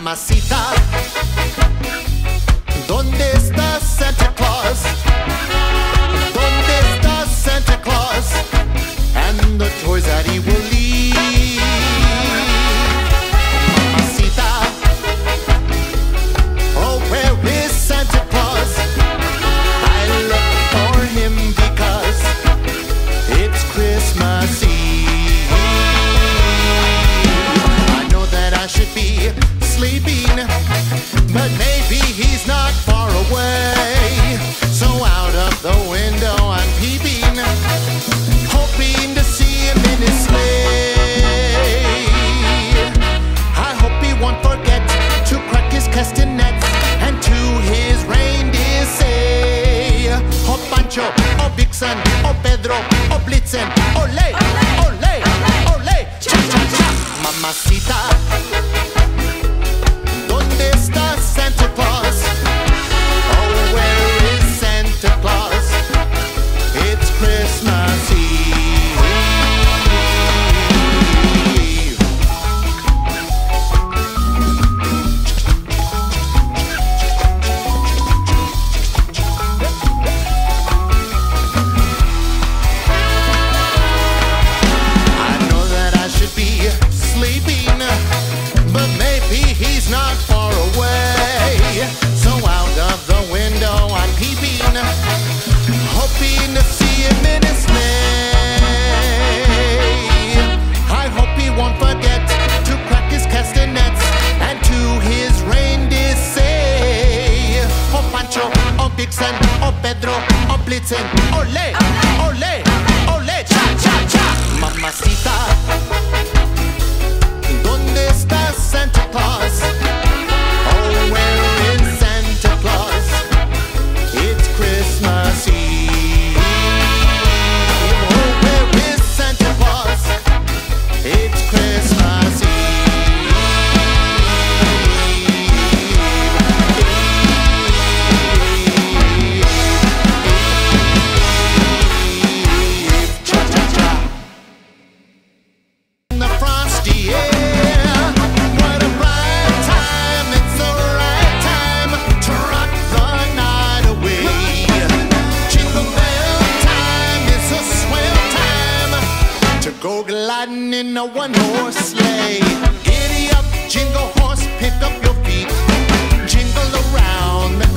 Mamacita, ¿dónde está Santa Claus? ¿Dónde está Santa Claus? And the toys that he will leave. Mamacita, oh, where is Santa Claus? I look for him because it's Christmas Eve. I know that I should be sleeping, but maybe he's not far away. So out of the window I'm peeping, hoping to see him in his sleigh. I hope he won't forget to crack his castanets and to his reindeer say, oh Pancho, oh Vixen, oh Pedro, oh Blitzen, ole, ole, ole, cha cha cha. Mamacita, ¿dónde está Santa Claus? Oh, where is Santa Claus? It's Christmas Eve. I know that I should be sleeping, but maybe he's not far away. So out of the window I'm peeping, hoping to see him in his sleigh. I hope he won't forget to crack his castanets and to his reindeer say, oh Pancho, oh Vixen, oh Pedro, oh Blitzen, ole, ole, ole, cha cha cha. Mamacita, ¿dónde está Santa Claus? Oh, where is Santa Claus? It's Christmas Eve. Oh, where is Santa Claus? It's Christmas Eve. Cha cha cha. In the frosty air, what a bright time, it's the right time to rock the night away. Jingle bell time is a swell time to go gliding in a one-horse sleigh. Giddy up, jingle horse, pick up your feet, jingle around